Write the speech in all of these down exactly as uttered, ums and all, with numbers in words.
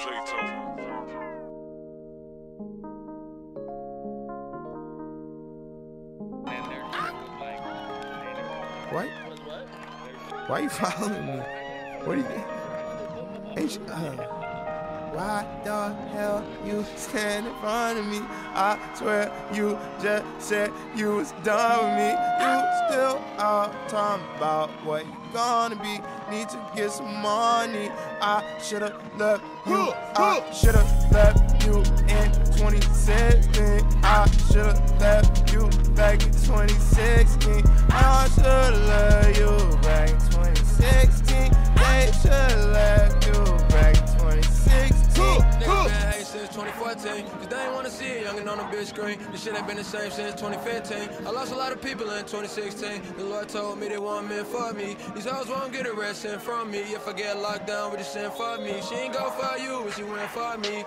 What? Why are you following me? What are you doing? Uh, why the hell you stand in front of me? I swear you just said you was done with me. You still out talking about what you gonna be. Need to get some money. I should've left you. I should've left you in twenty sixteen. I should've left you back in twenty sixteen. I should've left you back in twenty sixteen. They should've left you back in twenty sixteen. Niggas been hating since twenty fourteen, cause they ain't wanna see a youngin' on the big screen. This shit ain't been the same since twenty fifteen. I lost a lot of people in twenty sixteen. The Lord told me they want men for me. These hoes won't get arrested from me. If I get locked down, would you send for me? She ain't go for you, but she went for me.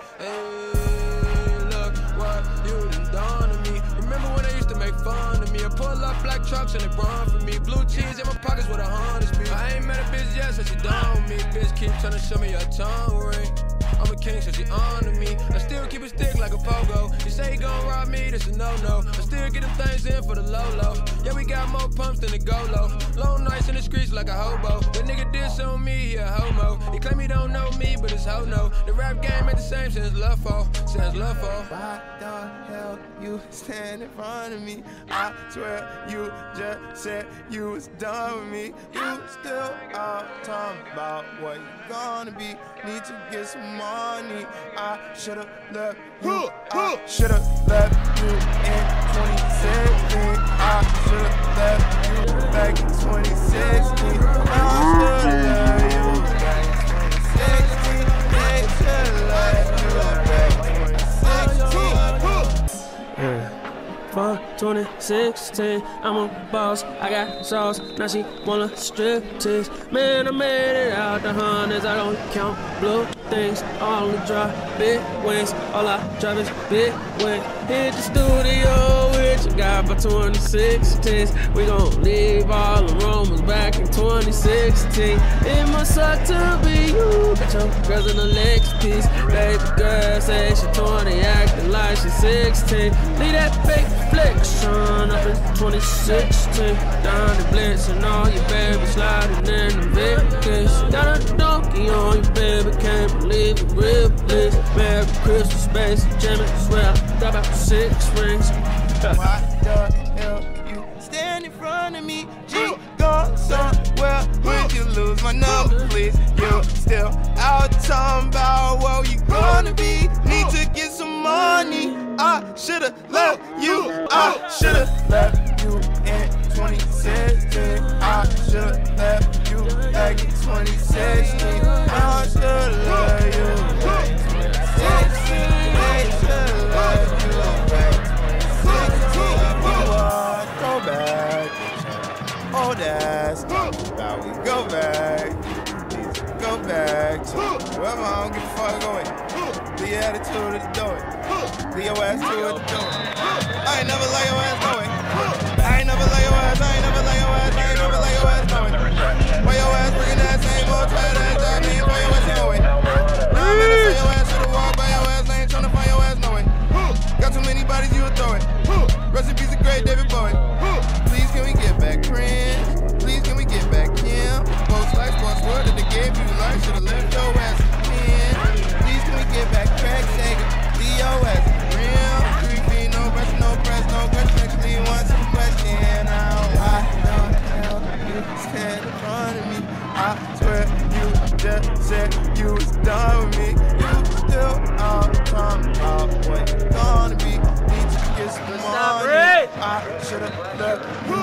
Hey, look what you done to me. Remember when they used to make fun of me? I pull up black trucks and they run for me. Blue cheese in my pockets with a hundred speed. I ain't met a bitch yet, so she done with me. Bitch keep trying to show me your tongue ring. I'm a king, so she honor me. I still keep it stick like a pogo. You say you gon' rob me, this a no-no. I still get them things in for the low-low. Yeah, we got more pumps than the go-low. Long nights in the streets like a hobo. The nigga did on me, he a homo. He claim he don't know me, but it's ho-no. The rap game ain't the same since Love Fall. Since Love Fall. Why the hell you stand in front of me? I swear you just said you was done with me. You still out talking about what you gonna be. Need to get some money. I should've left you. I should've left you in twenty sixteen. I should've left you back in twenty sixteen. I should've left you back in twenty sixteen. They should've left you back in twenty sixteen. Yeah. For twenty sixteen, I'm a boss, I got sauce, now she wanna strip tease. Man, I made it out the hundreds, I don't count blue things. All the drop big wins, all I drive is big wins. Hit the studio with your guy for twenty sixteen. We gon' leave all the Romans back in twenty sixteen. It must suck to be you, got your girls in the legs piece. Baby girl say she twenty, acting like she sixteen. Leave that fake flexion up in twenty sixteen. Down the blitz and all your baby sliding in the Vegas. Got a donkey on your baby, can't believe it, real bliss. Merry Christmas, space, jamming, swear I got about six rings. Why the hell you stand in front of me? G, go somewhere, would you lose my number, please? You still out talking about what you gonna be. Need to get some money. I should've left you. I should've left you in twenty sixteen. I should've left you back in twenty sixteen. I should've left you back in twenty sixteen. They should've left you back in twenty sixteen. Go back. Old ass. Now we go back. Go back to wherever I don't give a fuck going. The attitude of the door. Leave your ass to it, do it. I ain't never let your ass know it. I ain't never let your ass, I ain't never let your ass, I ain't never let your ass know it. Why your ass bringing that same old tired ass job, man? Why your ass know it? Now I'm gonna say your ass should've walked by your ass lane, tryna find your ass know it. Got too many bodies, you would throw it. Rest in peace of great David Bowie. Please can we get back Prince? Please can we get back Kim? Most life sports word that they gave you life, should've left your ass in. Please can we get back Craig Sager? D O S, real creepy, no press, no press, no question. Actually, want some question now. Why the hell you stand in front of me? I swear you just said you was done with me. You still out talking about what you gonna be. Need to get some money. I should've left you.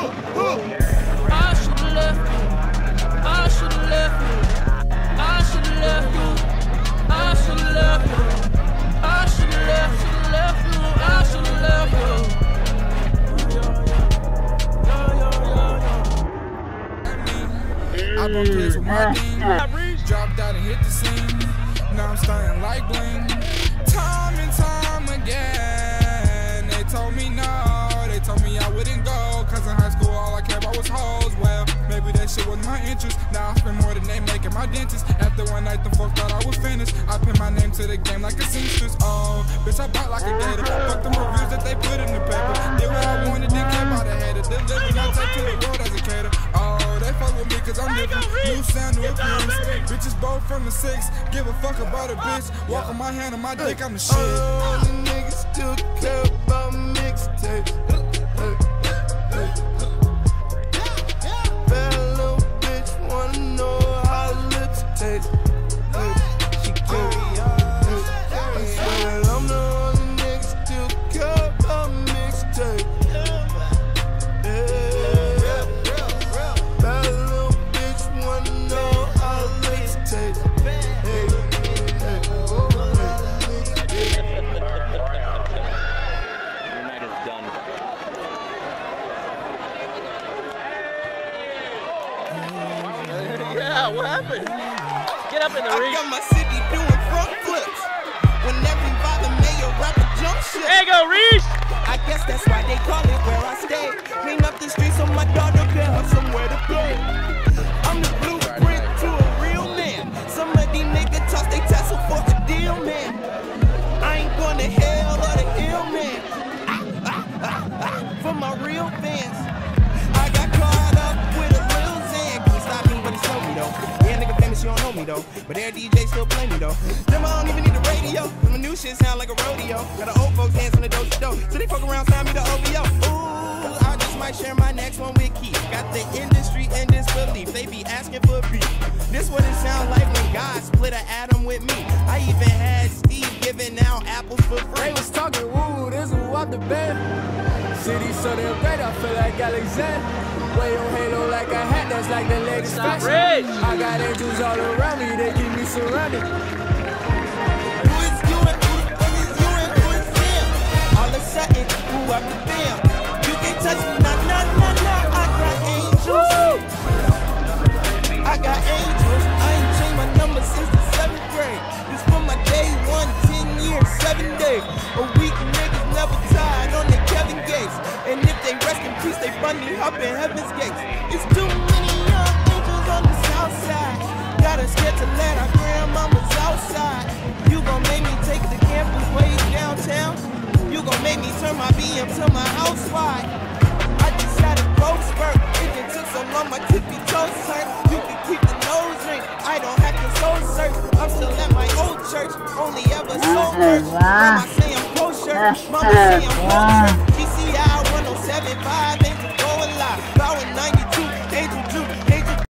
I should've left you. I should've left you. I should've left you. I should've left you. I should've left, should've left you. I should've left you. I bumped kids with my team. Dropped out and hit the scene. Now I'm stunting like bling. Time and time again, they told me no. They told me I wouldn't go, cause in high school all I cared about was hoes. Well, maybe that shit wasn't my interest. Now I spend more than they make at my dentist. After one night, the folks thought I was finished. I pin my name to the game like a seamstress. Oh, bitch, I bought like a gator. Fuck them reviews that they put in the paper. Did what I wanted, didn't care about a hater. Delivered, I take to the road as a cater. Oh, they fuck with me cause I'm different. New sound, new appearance. Bitches both from the six. Give a fuck about a bitch. Walk on my hand on my dick, I'm the shit. All the niggas still care about mixtapes. Bad little bitch wanna know how lips taste. She can't. I swear that I'm the only nigga still care about mixtapes. Bad little bitch wanna know how lips taste. Yeah, what happened? Get up in the ring. I got my city doing front flips. When every father mayor rapper jump shit. There you go, Reese. I guess that's why they call it where I stay. Clean up the streets so my daughter can have somewhere to play. I'm the blueprint to a real man. Some of these niggas toss they tassel for a deal, man. I ain't going to hell or the hill, man. Ah, ah, ah, ah, for my real fans. I got caught up with a Lil Xan. Couldn't stop me, but he told me though. Yeah, nigga famous, you don't know me though. But their D J still play me though. Them I don't even need the radio. My new shit sound like a rodeo. Got the old folks dancing the dope dope. So they fuck around, sign me the O V O. Ooh, I just might share my next one with Keith. Got the industry in disbelief. They be asking for beef. This what it sound like when God split an atom with me. I even had Steve giving out apples for free. They was talking, woo, this who up the bed. City so damn great, I feel like Alexander. Way on halo like a hat, that's like the latest fashion. I got angels all around me, they keep me surrounded. Who is you and who the fuck is you and who is them? All of a sudden, who up the bam? You can't touch me, nah, nah, nah, nah. I got angels. I got angels. I ain't changed my number since the seventh grade. This from my day one, ten years, seven days. A week niggas never tired on the Kevin Gates. And if they rest in peace, they bunny up in heaven's gates. It's too many young angels on the south side. Got us scared to let our grandmamas outside. You gon' make me take the campus way downtown. You gon' make me turn my B M to my house wide. I just had a growth spurt. It just took so long my tippy toes hurt. You can keep the nose ring. I don't have to soul search. I'm still at my old church. Only ever soul merch. Mama say I'm kosher. Mama say I'm kosher.